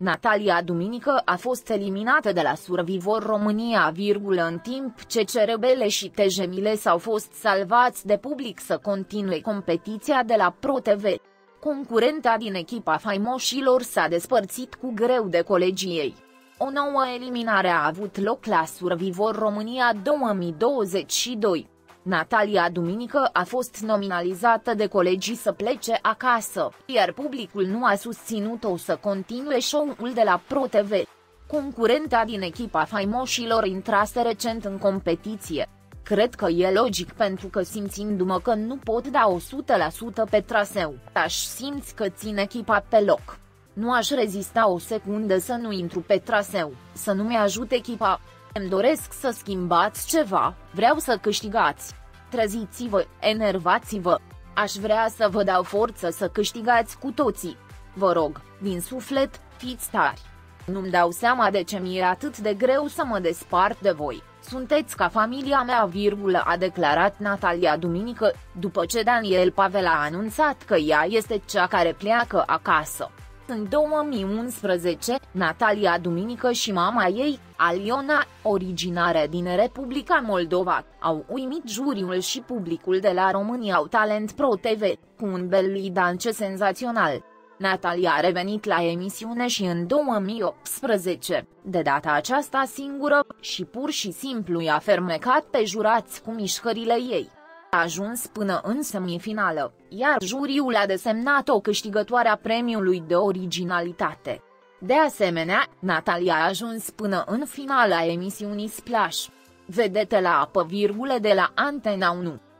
Natalia duminică a fost eliminată de la Survivor România, în timp ce Cerebele și Tejemile s-au fost salvați de public să continue competiția de la ProTV. Concurenta din echipa faimoșilor s-a despărțit cu greu de colegii ei. O nouă eliminare a avut loc la Survivor România 2022. Natalia duminică a fost nominalizată de colegii să plece acasă, iar publicul nu a susținut-o să continue show-ul de la ProTV. Concurenta din echipa faimoșilor intrase recent în competiție. Cred că e logic pentru că simțindu-mă că nu pot da 100% pe traseu, aș simți că țin echipa pe loc. Nu aș rezista o secundă să nu intru pe traseu, să nu-mi ajut echipa. Îmi doresc să schimbați ceva, vreau să câștigați. Treziți-vă, enervați-vă. Aș vrea să vă dau forță să câștigați cu toții. Vă rog, din suflet, fiți tari. Nu-mi dau seama de ce mi-e atât de greu să mă despart de voi. Sunteți ca familia mea, a declarat Natalia duminică, după ce Daniel Pavel a anunțat că ea este cea care pleacă acasă. În 2011, Natalia duminică și mama ei, Aliona, originară din Republica Moldova, au uimit juriul și publicul de la România au Talent Pro TV, cu un belly dance senzațional. Natalia a revenit la emisiune și în 2018, de data aceasta singură, și pur și simplu i-a fermecat pe jurați cu mișcările ei. A ajuns până în semifinală, iar juriul a desemnat-o câștigătoare a premiului de originalitate. De asemenea, Natalia a ajuns până în finala emisiunii Splash. Vedete la apă, de la Antena 1.